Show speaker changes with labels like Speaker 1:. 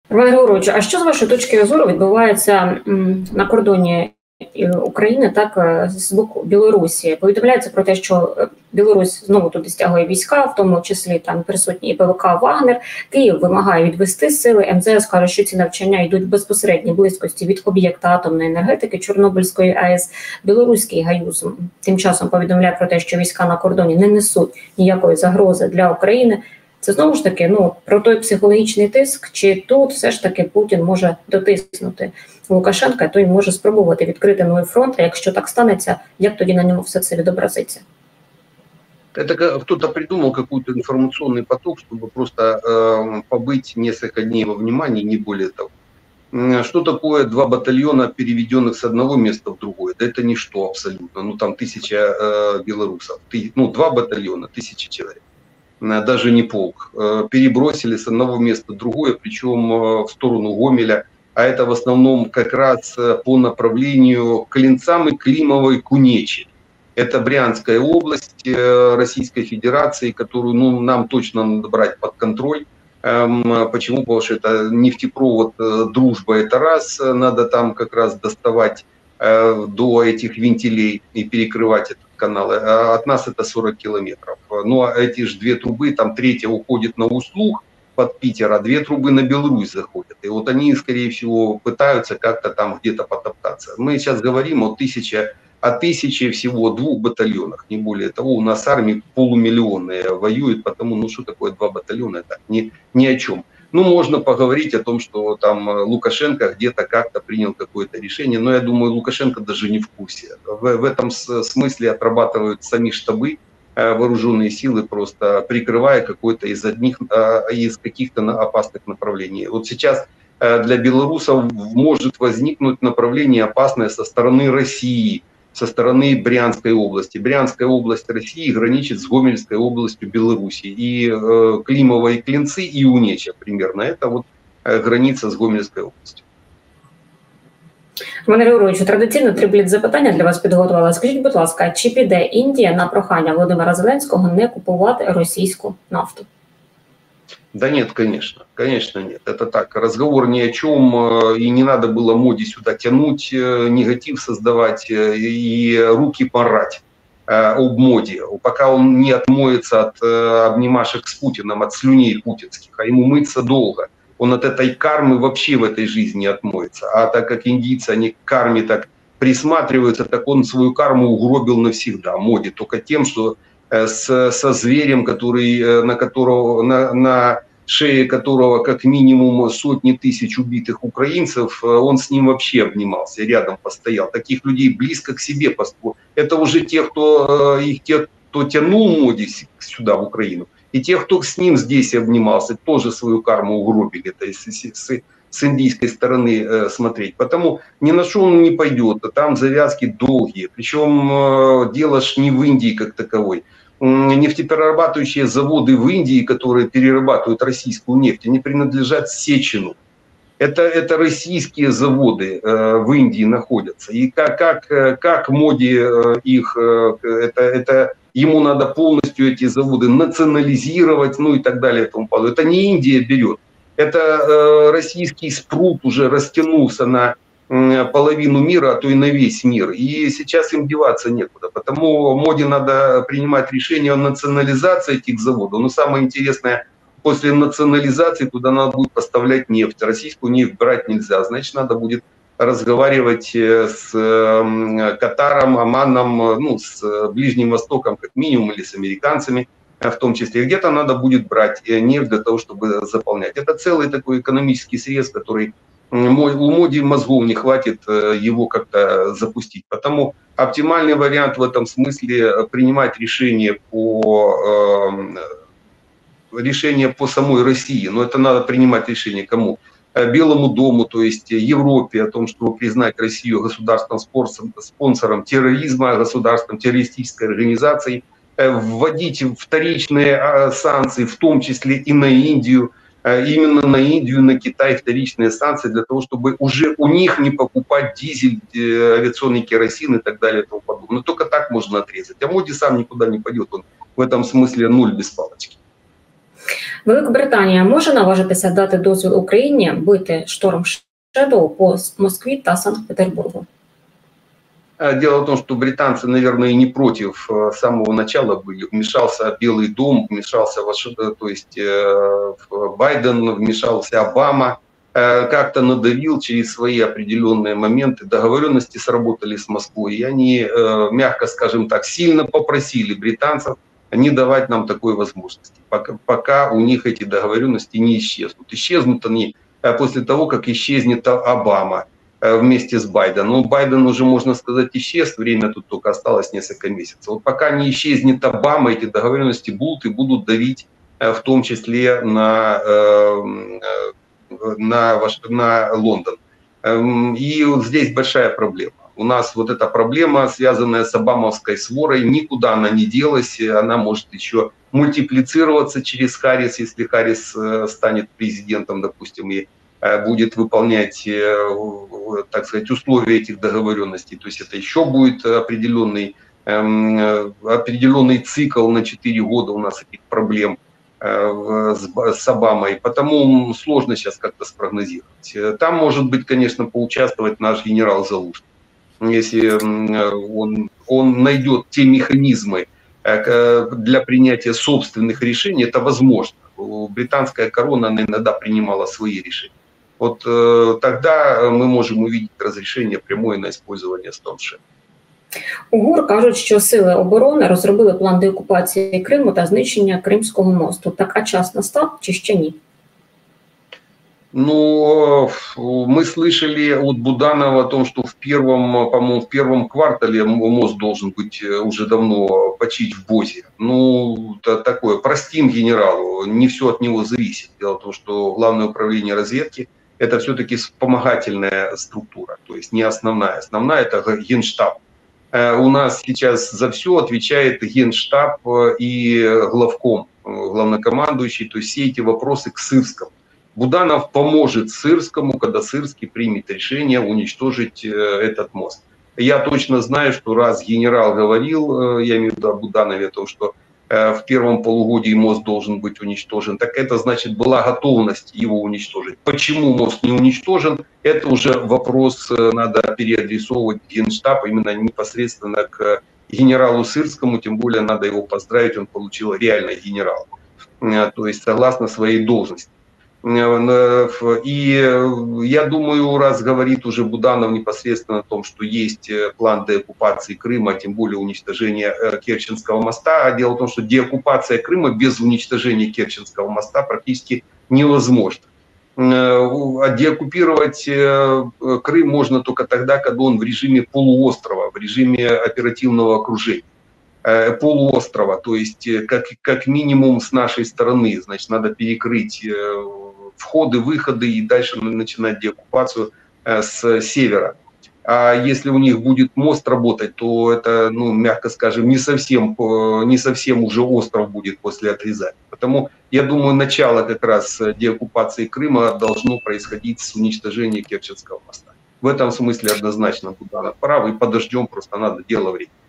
Speaker 1: Романе Григоровичу, а що з вашої точки зору відбувається на кордоні України, так, з боку Білорусі? Повідомляється про те, що Білорусь знову туди стягує війська, в тому числі там присутні і ПВК «Вагнер». Київ вимагає відвести сили. МЗС каже, що ці навчання йдуть в безпосередній близькості від об'єкта атомної енергетики Чорнобильської АЕС. Білоруський ГАЮЗ тим часом повідомляє про те, що війська на кордоні не несуть ніякої загрози для України. Це знову ж таки, про той психологічний тиск, чи тут все ж таки Путін може дотиснути Лукашенка, то й може спробувати відкрити новий фронт, а якщо так станеться, як тоді на ньому все це відобразиться?
Speaker 2: Это кто-то придумал какой-то информационный поток, чтобы просто побыть несколько дней во внимании, не более того. Что такое 2 батальона, переведенных с одного места в другое? Да это ничто абсолютно. Там 1000 белорусов. 2 батальона, 1000 человек. Даже не полк. Перебросили с одного места в другое, причем в сторону Гомеля. А это в основном как раз по направлению Клинцам и Климовой Кунечи. Это Брянская область Российской Федерации, которую нам точно надо брать под контроль. Почему? Потому что это нефтепровод «Дружба» — это раз, надо там как раз доставать до этих вентилей и перекрывать этот канал. А от нас это 40 километров. Ну а эти же 2 трубы, там 3 уходит на Услуг под Питер, а 2 трубы на Беларусь заходят. И вот они, скорее всего, пытаются как-то там где-то потоптаться. Мы сейчас говорим о 1000 всего 2 батальонах, не более того. У нас армия полумиллионная воюет, потому, что такое 2 батальона, это ни о чем. Можно поговорить о том, что там Лукашенко где-то как-то принял какое-то решение, но я думаю, Лукашенко даже не в курсе. В этом смысле отрабатывают сами штабы, вооруженные силы, просто прикрывая какой-то из каких-то опасных направлений. Вот сейчас для белорусов может возникнуть направление опасное со стороны России, со стороны Брянской области. Брянская область России граничит с Гомельской областью Беларуси. И Климова, и Клинцы, и Унеча примерно. Это вот граница с Гомельской областью.
Speaker 1: Романе Григоровичу, традиційно 3 бліц-запитання для вас підготувала. Скажіть, будь ласка, чи піде Індія на прохання Володимира Зеленського не купувати російську нафту?
Speaker 2: Да нет, конечно. Конечно нет. Это так, разговор ни о чем. И не надо было моде сюда тянуть, негатив создавать и руки порать об моде. Пока он не отмоется от обнимашек с Путиным, от слюней путинских, а ему мыться долго. Он от этой кармы вообще в этой жизни не отмоется. А так как индийцы, они к карме так присматриваются, так он свою карму угробил навсегда. Моде только тем, что со зверем, на шее которого как минимум сотни тысяч убитых украинцев, он с ним вообще обнимался, рядом постоял. Таких людей близко к себе построил. Это уже те, кто тянул моде сюда, в Украину, и те, кто с ним здесь обнимался, тоже свою карму угробили. Это если с индийской стороны смотреть. Потому ни на что он не пойдет, а там завязки долгие. Причем дело ж не в Индии как таковой. Нефтеперерабатывающие заводы в Индии, которые перерабатывают российскую нефть, они принадлежат Сечину. Это российские заводы в Индии находятся. И как Моди их, это ему надо полностью эти заводы национализировать, и так далее. И тому подобное. Это не Индия берет. Это российский спрут уже растянулся на половину мира, а то и на весь мир. И сейчас им деваться некуда. Потому Моди надо принимать решение о национализации этих заводов. Но самое интересное, после национализации туда надо будет поставлять нефть. Российскую нефть брать нельзя. Значит, надо будет разговаривать с Катаром, Оманом, с Ближним Востоком как минимум, или с американцами в том числе. Где-то надо будет брать нефть для того, чтобы заполнять. Это целый такой экономический срез, который у Моди мозгов не хватит его как-то запустить. Потому оптимальный вариант в этом смысле принимать решение по самой России. Но это надо принимать решение кому? Белому дому, то есть Европе, о том, чтобы признать Россию государством-спонсором терроризма, государством террористической организацией, вводить вторичные санкции, в том числе и на Индию, именно на Индию, на Китай вторичные санкции для того, чтобы уже у них не покупать дизель, авиационный керосин и так далее и тому подобное. Но только так можно отрезать. А Моди сам никуда не пойдет, он в этом смысле нуль без палочки.
Speaker 1: Великобританія може наважитися дати дозвіл Україні бити штормом Shadow по Москві та Санкт-Петербургу?
Speaker 2: Дело в том, что британцы, наверное, не против с самого начала были. Вмешался Белый дом, вмешался Байден, вмешался Обама, как-то надавил через свои определенные моменты. Договоренности сработали с Москвой, и они, мягко скажем так, сильно попросили британцев не давать нам такой возможности, пока у них эти договоренности не исчезнут. Исчезнут они после того, как исчезнет Обама вместе с Байденом. Ну, Байден уже, можно сказать, исчез, время тут только осталось несколько месяцев. Вот пока не исчезнет Обама, эти договоренности будут и будут давить в том числе на Лондон. И вот здесь большая проблема. У нас вот эта проблема, связанная с обамовской сворой, никуда она не делась, она может еще мультиплицироваться через Харрис, если Харрис станет президентом, допустим, и будет выполнять, так сказать, условия этих договоренностей. То есть это еще будет определенный цикл на 4 года у нас этих проблем с Обамой. Потому сложно сейчас как-то спрогнозировать. Там может быть, конечно, поучаствовать наш генерал Залужный. Если он найдет те механизмы для принятия собственных решений, это возможно. Британская корона иногда принимала свои решения. Вот тогда мы можем увидеть разрешение прямое на использование Storm Shadow.
Speaker 1: У ГУР кажуть, що сили оборони розробили план деокупації Криму та знищення Кримського мосту. Так, а час настав чи ще ні?
Speaker 2: Ну, мы слышали от Буданова о том, что по-моему, в первом квартале мост должен быть уже давно почить в Бозе. Ну, это такое, простим генералу, не все от него зависит. Дело в том, что Главное управление разведки – это все-таки вспомогательная структура, то есть не основная. Основная – это Генштаб. У нас сейчас за все отвечает Генштаб и главком, главнокомандующий, то есть все эти вопросы к Сырскому. Буданов поможет Сырскому, когда Сырский примет решение уничтожить этот мост. Я точно знаю, что раз генерал говорил, я имею в виду о Буданове, о том, что в первом полугодии мост должен быть уничтожен, так это значит была готовность его уничтожить. Почему мост не уничтожен, это уже вопрос надо переадресовывать в Генштаб, именно непосредственно к генералу Сырскому, тем более надо его поздравить, он получил реально генерал, то есть согласно своей должности. И я думаю, раз говорит уже Буданов непосредственно о том, что есть план деоккупации Крыма, тем более уничтожения Керченского моста. А дело в том, что деоккупация Крыма без уничтожения Керченского моста практически невозможна. А деоккупировать Крым можно только тогда, когда он в режиме полуострова, в режиме оперативного окружения. Полуострова, то есть как минимум с нашей стороны, значит, надо перекрыть входы, выходы и дальше начинать деоккупацию с севера. А если у них будет мост работать, то это, ну, мягко скажем, не совсем уже остров будет после отрезания. Потому я думаю, начало как раз деоккупации Крыма должно происходить с уничтожения Керченского моста. В этом смысле однозначно Буданов прав, и подождем, просто надо дело время.